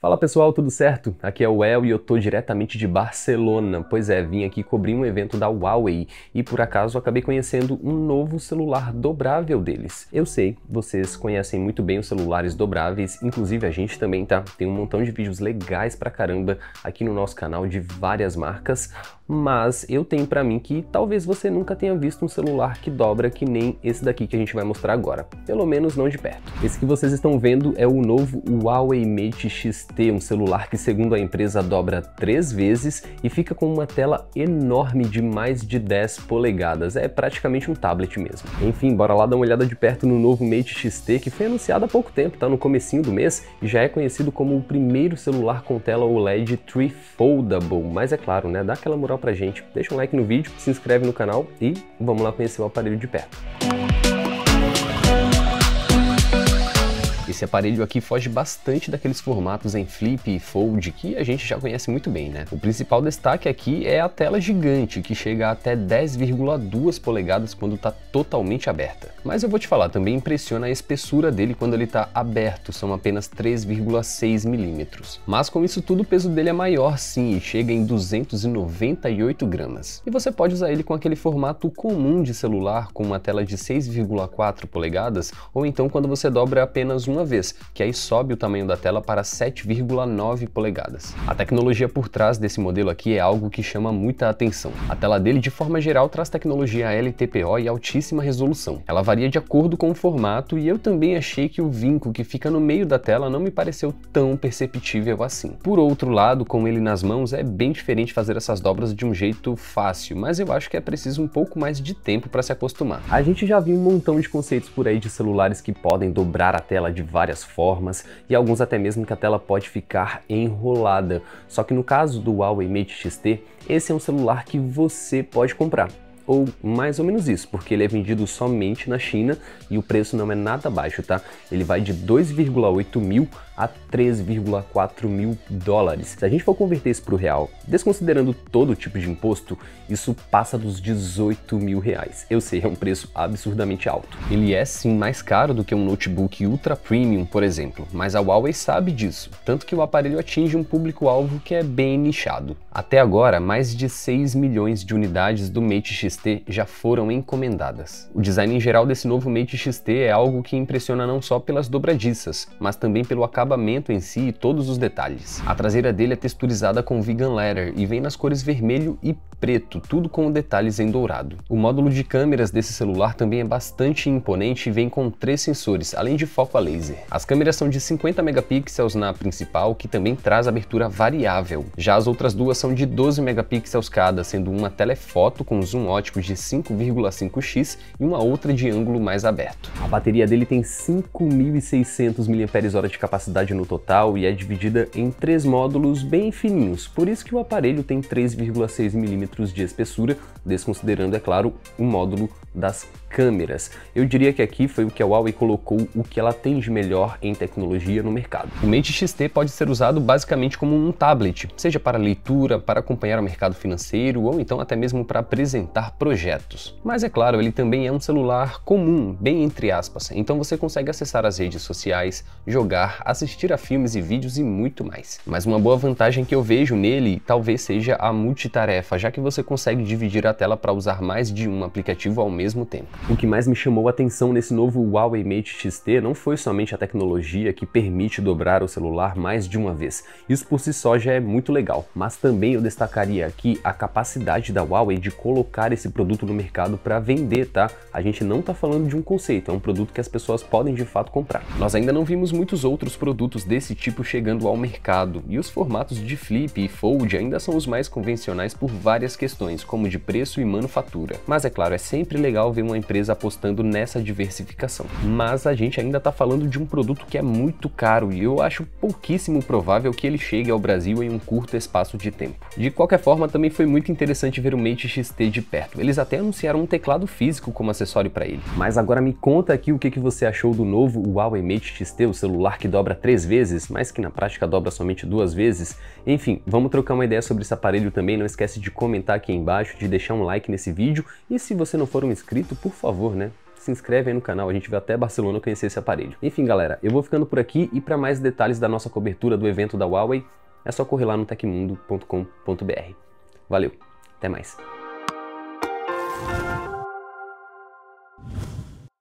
Fala pessoal, tudo certo? Aqui é o El e eu tô diretamente de Barcelona. Pois é, vim aqui cobrir um evento da Huawei e por acaso acabei conhecendo um novo celular dobrável deles. Eu sei, vocês conhecem muito bem os celulares dobráveis, inclusive a gente também, tá? Tem um montão de vídeos legais pra caramba aqui no nosso canal de várias marcas, mas eu tenho pra mim que talvez você nunca tenha visto um celular que dobra que nem esse daqui que a gente vai mostrar agora, pelo menos não de perto. Esse que vocês estão vendo é o novo Huawei Mate X-T, um celular que, segundo a empresa, dobra 3 vezes e fica com uma tela enorme de mais de 10 polegadas, é praticamente um tablet mesmo. Enfim, bora lá dar uma olhada de perto no novo Mate X-T, que foi anunciado há pouco tempo, tá no comecinho do mês, e já é conhecido como o primeiro celular com tela OLED Trifoldable, mas é claro, né, dá aquela moral pra gente, deixa um like no vídeo, se inscreve no canal e vamos lá conhecer o aparelho de perto. Esse aparelho aqui foge bastante daqueles formatos em flip e fold que a gente já conhece muito bem, né? O principal destaque aqui é a tela gigante, que chega a até 10,2 polegadas quando está totalmente aberta. Mas eu vou te falar, também impressiona a espessura dele quando ele está aberto, são apenas 3,6 milímetros. Mas com isso tudo o peso dele é maior sim, e chega em 298 gramas. E você pode usar ele com aquele formato comum de celular, com uma tela de 6,4 polegadas, ou então quando você dobra apenas uma vez, que aí sobe o tamanho da tela para 7,9 polegadas. A tecnologia por trás desse modelo aqui é algo que chama muita atenção. A tela dele, de forma geral, traz tecnologia LTPO e altíssima resolução. Ela varia de acordo com o formato e eu também achei que o vinco que fica no meio da tela não me pareceu tão perceptível assim. Por outro lado, com ele nas mãos, é bem diferente fazer essas dobras de um jeito fácil, mas eu acho que é preciso um pouco mais de tempo para se acostumar. A gente já viu um montão de conceitos por aí de celulares que podem dobrar a tela de várias formas e alguns até mesmo que a tela pode ficar enrolada. Só que no caso do Huawei Mate X-T, esse é um celular que você pode comprar. Ou mais ou menos isso, porque ele é vendido somente na China e o preço não é nada baixo, tá? Ele vai de 2,8 mil a 3,4 mil dólares. Se a gente for converter isso para o real, desconsiderando todo tipo de imposto, isso passa dos 18 mil reais. Eu sei, é um preço absurdamente alto. Ele é sim mais caro do que um notebook Ultra Premium, por exemplo, mas a Huawei sabe disso, tanto que o aparelho atinge um público-alvo que é bem nichado. Até agora, mais de 6 milhões de unidades do Mate X-T já foram encomendadas. O design em geral desse novo Mate X-T é algo que impressiona não só pelas dobradiças, mas também pelo acabamento em si e todos os detalhes. A traseira dele é texturizada com vegan leather e vem nas cores vermelho e preto, tudo com detalhes em dourado. O módulo de câmeras desse celular também é bastante imponente e vem com 3 sensores, além de foco a laser. As câmeras são de 50 megapixels na principal, que também traz abertura variável. Já as outras duas são de 12 megapixels cada, sendo uma telefoto com zoom ótico de 5,5x e uma outra de ângulo mais aberto. A bateria dele tem 5.600 mAh de capacidade no total e é dividida em 3 módulos bem fininhos, por isso que o aparelho tem 3,6 milímetros de espessura, desconsiderando, é claro, o módulo das câmeras. Eu diria que aqui foi o que a Huawei colocou o que ela tem de melhor em tecnologia no mercado. O Mate X-T pode ser usado basicamente como um tablet, seja para leitura, para acompanhar o mercado financeiro ou então até mesmo para apresentar projetos. Mas é claro, ele também é um celular comum, bem entre aspas, então você consegue acessar as redes sociais, jogar, assistir a filmes e vídeos e muito mais. Mas uma boa vantagem que eu vejo nele talvez seja a multitarefa, já que você consegue dividir a tela para usar mais de um aplicativo ao mesmo tempo. O que mais me chamou a atenção nesse novo Huawei Mate X-T não foi somente a tecnologia que permite dobrar o celular mais de uma vez. Isso por si só já é muito legal, mas também eu destacaria aqui a capacidade da Huawei de colocar esse produto no mercado para vender, tá? A gente não tá falando de um conceito, é um produto que as pessoas podem de fato comprar. Nós ainda não vimos muitos outros produtos desse tipo chegando ao mercado, e os formatos de flip e fold ainda são os mais convencionais por várias questões, como de preço e manufatura. Mas é claro, é sempre legal ver uma empresa apostando nessa diversificação. Mas a gente ainda está falando de um produto que é muito caro e eu acho pouquíssimo provável que ele chegue ao Brasil em um curto espaço de tempo. De qualquer forma, também foi muito interessante ver o Mate X-T de perto. Eles até anunciaram um teclado físico como acessório para ele. Mas agora me conta aqui o que você achou do novo Huawei Mate X-T, o celular que dobra 3 vezes, mas que na prática dobra somente 2 vezes. Enfim, vamos trocar uma ideia sobre esse aparelho também. Não esquece de comentar aqui embaixo, de deixar um like nesse vídeo e se você não for um inscrito, por favor, né? se inscreve aí no canal, a gente vai até Barcelona conhecer esse aparelho. Enfim, galera, eu vou ficando por aqui e para mais detalhes da nossa cobertura do evento da Huawei, é só correr lá no tecmundo.com.br. Valeu, até mais.